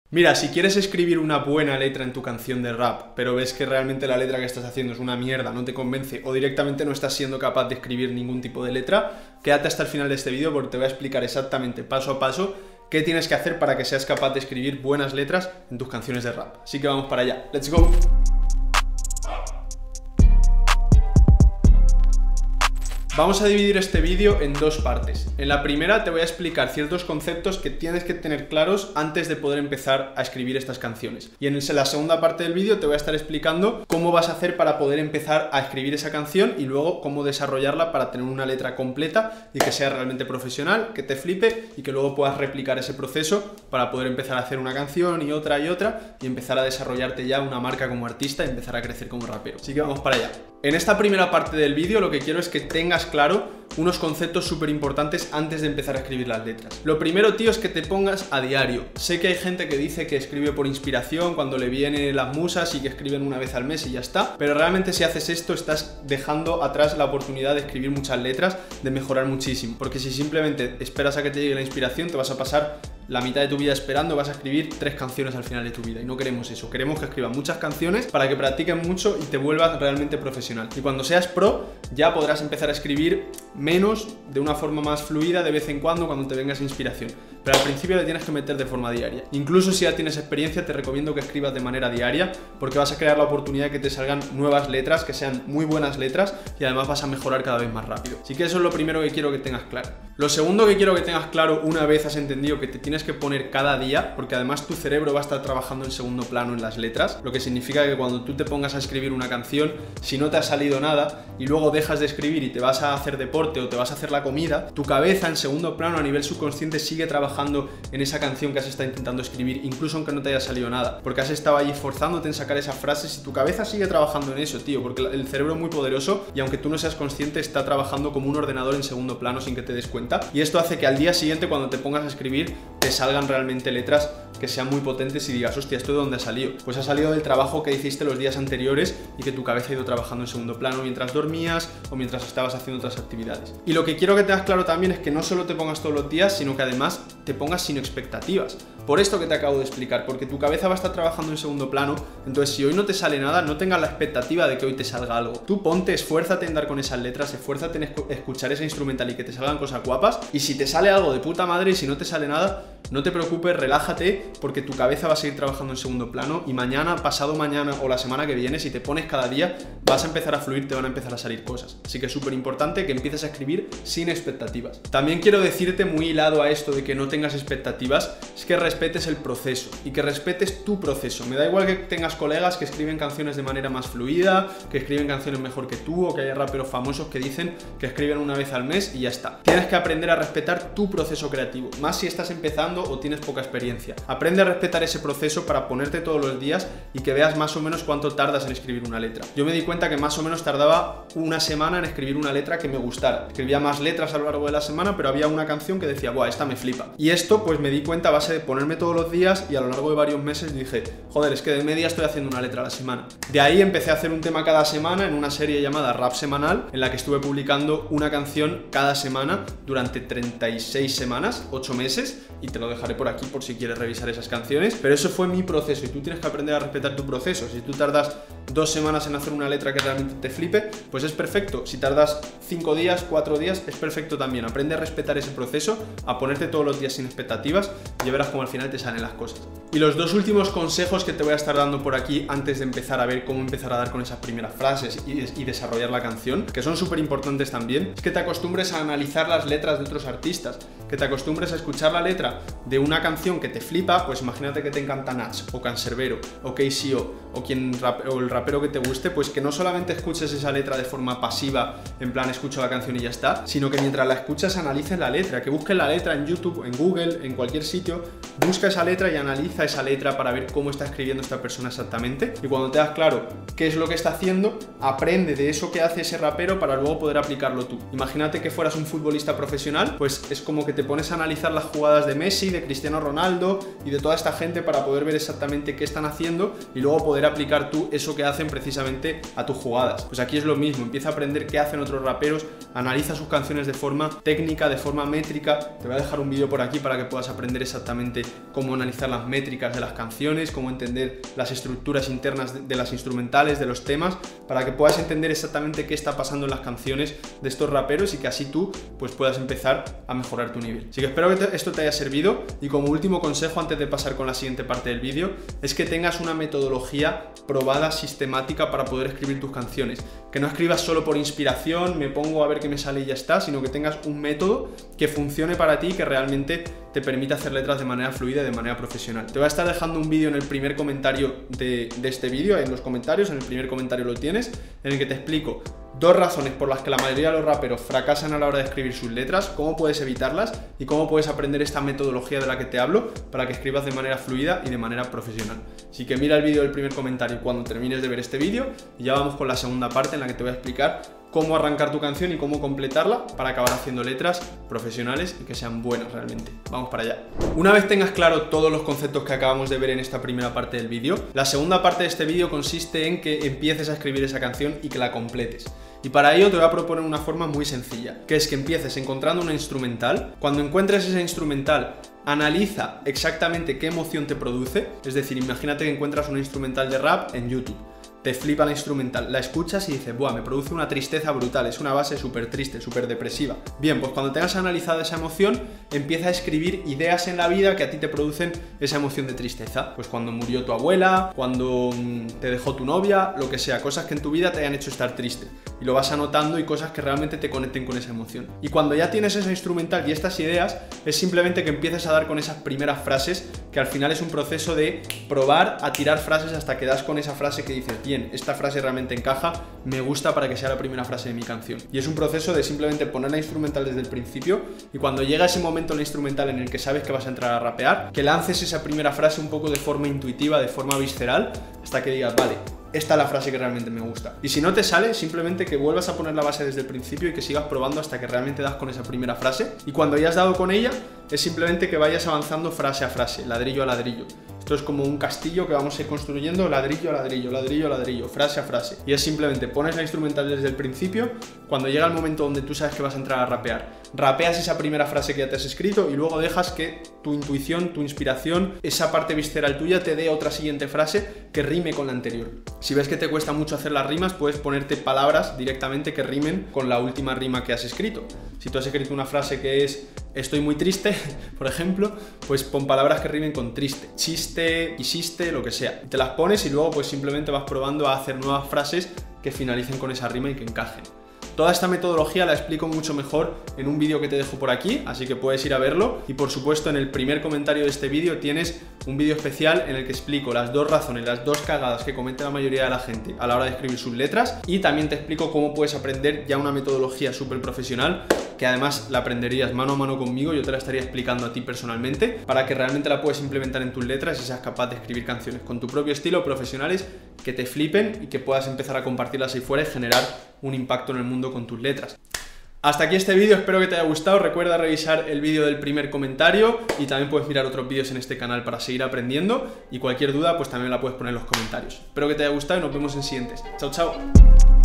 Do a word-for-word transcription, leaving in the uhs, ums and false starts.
Mira, si quieres escribir una buena letra en tu canción de rap, pero ves que realmente la letra que estás haciendo es una mierda, no te convence, o directamente no estás siendo capaz de escribir ningún tipo de letra, quédate hasta el final de este vídeo porque te voy a explicar exactamente, paso a paso, qué tienes que hacer para que seas capaz de escribir buenas letras en tus canciones de rap. Así que vamos para allá. ¡Let's go! Vamos a dividir este vídeo en dos partes. En la primera te voy a explicar ciertos conceptos que tienes que tener claros antes de poder empezar a escribir estas canciones. Y en la segunda parte del vídeo te voy a estar explicando cómo vas a hacer para poder empezar a escribir esa canción y luego cómo desarrollarla para tener una letra completa y que sea realmente profesional, que te flipe y que luego puedas replicar ese proceso para poder empezar a hacer una canción y otra y otra y empezar a desarrollarte ya una marca como artista y empezar a crecer como rapero. Así que vamos para allá. En esta primera parte del vídeo lo que quiero es que tengas claro unos conceptos súper importantes antes de empezar a escribir las letras. Lo primero, tío, es que te pongas a diario. Sé que hay gente que dice que escribe por inspiración cuando le vienen las musas y que escriben una vez al mes y ya está, pero realmente si haces esto estás dejando atrás la oportunidad de escribir muchas letras, de mejorar muchísimo, porque si simplemente esperas a que te llegue la inspiración te vas a pasar la mitad de tu vida esperando, vas a escribir tres canciones al final de tu vida y no queremos eso, queremos que escribas muchas canciones para que practiques mucho y te vuelvas realmente profesional. Y cuando seas pro ya podrás empezar a escribir menos, de una forma más fluida de vez en cuando cuando te vengas inspiración, pero al principio le tienes que meter de forma diaria. Incluso si ya tienes experiencia te recomiendo que escribas de manera diaria porque vas a crear la oportunidad de que te salgan nuevas letras, que sean muy buenas letras y además vas a mejorar cada vez más rápido. Así que eso es lo primero que quiero que tengas claro. Lo segundo que quiero que tengas claro una vez has entendido que te tienes que poner cada día, porque además tu cerebro va a estar trabajando en segundo plano en las letras, lo que significa que cuando tú te pongas a escribir una canción, si no te ha salido nada y luego dejas de escribir y te vas a hacer deporte o te vas a hacer la comida, tu cabeza en segundo plano a nivel subconsciente sigue trabajando en esa canción que has estado intentando escribir, incluso aunque no te haya salido nada, porque has estado ahí esforzándote en sacar esas frases y tu cabeza sigue trabajando en eso, tío, porque el cerebro es muy poderoso y aunque tú no seas consciente está trabajando como un ordenador en segundo plano sin que te des cuenta, y esto hace que al día siguiente cuando te pongas a escribir te salgan realmente letras que sean muy potentes y digas, hostia, ¿esto de dónde ha salido? Pues ha salido del trabajo que hiciste los días anteriores y que tu cabeza ha ido trabajando en segundo plano mientras dormías o mientras estabas haciendo otras actividades. Y lo que quiero que tengas claro también es que no solo te pongas todos los días, sino que además te pongas sin expectativas. Por esto que te acabo de explicar, porque tu cabeza va a estar trabajando en segundo plano, entonces si hoy no te sale nada, no tengas la expectativa de que hoy te salga algo. Tú ponte, esfuérzate en dar con esas letras, esfuérzate en escuchar ese instrumental y que te salgan cosas guapas, y si te sale algo de puta madre y si no te sale nada, no te preocupes, relájate, porque tu cabeza va a seguir trabajando en segundo plano y mañana, pasado mañana o la semana que viene, si te pones cada día, vas a empezar a fluir, te van a empezar a salir cosas. Así que es súper importante que empieces a escribir sin expectativas. También quiero decirte, muy hilado a esto de que no tengas expectativas, es que respetes el proceso y que respetes tu proceso. Me da igual que tengas colegas que escriben canciones de manera más fluida, que escriben canciones mejor que tú, o que haya raperos famosos que dicen que escriben una vez al mes y ya está. Tienes que aprender a respetar tu proceso creativo, más si estás empezando o tienes poca experiencia. Aprende a respetar ese proceso para ponerte todos los días y que veas más o menos cuánto tardas en escribir una letra. Yo me di cuenta que más o menos tardaba una semana en escribir una letra que me gustara. Escribía más letras a lo largo de la semana, pero había una canción que decía, buah, esta me flipa. Y esto pues me di cuenta a base de ponerme todos los días y a lo largo de varios meses dije, joder, es que de media estoy haciendo una letra a la semana. De ahí empecé a hacer un tema cada semana en una serie llamada Rap Semanal, en la que estuve publicando una canción cada semana durante treinta y seis semanas, ocho meses, y te lo dejaré por aquí por si quieres revisar esas canciones, pero eso fue mi proceso y tú tienes que aprender a respetar tu proceso. Si tú tardas dos semanas en hacer una letra que realmente te flipe, pues es perfecto. Si tardas cinco días, cuatro días, es perfecto también. Aprende a respetar ese proceso, a ponerte todos los días sin expectativas y verás cómo al final te salen las cosas. Y los dos últimos consejos que te voy a estar dando por aquí antes de empezar a ver cómo empezar a dar con esas primeras frases y, y desarrollar la canción, que son súper importantes también, es que te acostumbres a analizar las letras de otros artistas, que te acostumbres a escuchar la letra de una canción que te flipa, pues imagínate que te encanta Nach o Canserbero o K C O o, quien rap, o el rapero que te guste, pues que no solamente escuches esa letra de forma pasiva, en plan escucho la canción y ya está, sino que mientras la escuchas analices la letra, que busques la letra en YouTube, en Google, en cualquier sitio, busca esa letra y analiza esa letra para ver cómo está escribiendo esta persona exactamente, y cuando te das claro qué es lo que está haciendo, aprende de eso que hace ese rapero para luego poder aplicarlo tú. Imagínate que fueras un futbolista profesional, pues es como que te pones a analizar las jugadas de Messi, de Cristiano Ronaldo y de toda esta gente para poder ver exactamente qué están haciendo y luego poder aplicar tú eso que hacen precisamente a tus jugadas. Pues aquí es lo mismo, empieza a aprender qué hacen otros raperos, analiza sus canciones de forma técnica, de forma métrica. Te voy a dejar un vídeo por aquí para que puedas aprender exactamente cómo analizar las métricas de las canciones, cómo entender las estructuras internas de, de las instrumentales, de los temas, para que puedas entender exactamente qué está pasando en las canciones de estos raperos y que así tú pues puedas empezar a mejorar tu nivel. Así que espero que te, esto te haya servido, y como último consejo antes de pasar con la siguiente parte del vídeo es que tengas una metodología probada, sistemática, para poder escribir tus canciones. Que no escribas solo por inspiración, me pongo a ver qué me sale y ya está, sino que tengas un método que funcione para ti y que realmente te permita hacer letras de manera fluida y de manera profesional. Te voy a estar dejando un vídeo en el primer comentario de, de este vídeo, en los comentarios, en el primer comentario lo tienes, en el que te explico dos razones por las que la mayoría de los raperos fracasan a la hora de escribir sus letras, cómo puedes evitarlas y cómo puedes aprender esta metodología de la que te hablo para que escribas de manera fluida y de manera profesional. Así que mira el vídeo del primer comentario cuando termines de ver este vídeo y ya vamos con la segunda parte en la que te voy a explicar cómo arrancar tu canción y cómo completarla para acabar haciendo letras profesionales y que sean buenas realmente. Vamos para allá. Una vez tengas claro todos los conceptos que acabamos de ver en esta primera parte del vídeo, la segunda parte de este vídeo consiste en que empieces a escribir esa canción y que la completes. Y para ello te voy a proponer una forma muy sencilla, que es que empieces encontrando una instrumental. Cuando encuentres esa instrumental, analiza exactamente qué emoción te produce. Es decir, imagínate que encuentras una instrumental de rap en YouTube. Te flipa la instrumental, la escuchas y dices, buah, me produce una tristeza brutal, es una base súper triste, súper depresiva. Bien, pues cuando tengas analizado esa emoción, empieza a escribir ideas en la vida que a ti te producen esa emoción de tristeza. Pues cuando murió tu abuela, cuando te dejó tu novia, lo que sea, cosas que en tu vida te hayan hecho estar triste. Y lo vas anotando y cosas que realmente te conecten con esa emoción. Y cuando ya tienes esa instrumental y estas ideas, es simplemente que empieces a dar con esas primeras frases, que al final es un proceso de probar a tirar frases hasta que das con esa frase que dices, bien, esta frase realmente encaja, me gusta para que sea la primera frase de mi canción. Y es un proceso de simplemente poner la instrumental desde el principio, y cuando llega ese momento en la instrumental en el que sabes que vas a entrar a rapear, que lances esa primera frase un poco de forma intuitiva, de forma visceral, hasta que digas, vale, esta es la frase que realmente me gusta. Y si no te sale, simplemente que vuelvas a poner la base desde el principio y que sigas probando hasta que realmente das con esa primera frase. Y cuando ya has dado con ella, es simplemente que vayas avanzando frase a frase, ladrillo a ladrillo. Esto es como un castillo que vamos a ir construyendo ladrillo a ladrillo, ladrillo a ladrillo, frase a frase. Y es simplemente pones la instrumental desde el principio, cuando llega el momento donde tú sabes que vas a entrar a rapear, rapeas esa primera frase que ya te has escrito y luego dejas que tu intuición, tu inspiración, esa parte visceral tuya te dé otra siguiente frase que rime con la anterior. Si ves que te cuesta mucho hacer las rimas, puedes ponerte palabras directamente que rimen con la última rima que has escrito. Si tú has escrito una frase que es estoy muy triste, por ejemplo, pues pon palabras que rimen con triste, chiste, hiciste, lo que sea. Te las pones y luego pues simplemente vas probando a hacer nuevas frases que finalicen con esa rima y que encajen. Toda esta metodología la explico mucho mejor en un vídeo que te dejo por aquí, así que puedes ir a verlo. Y por supuesto en el primer comentario de este vídeo tienes un vídeo especial en el que explico las dos razones, las dos cagadas que comete la mayoría de la gente a la hora de escribir sus letras, y también te explico cómo puedes aprender ya una metodología súper profesional, que además la aprenderías mano a mano conmigo, yo te la estaría explicando a ti personalmente, para que realmente la puedas implementar en tus letras y seas capaz de escribir canciones con tu propio estilo, profesionales, que te flipen y que puedas empezar a compartirlas ahí fuera y generar un impacto en el mundo con tus letras. Hasta aquí este vídeo, espero que te haya gustado. Recuerda revisar el vídeo del primer comentario y también puedes mirar otros vídeos en este canal para seguir aprendiendo, y cualquier duda pues también la puedes poner en los comentarios. Espero que te haya gustado y nos vemos en siguientes. Chao, chao.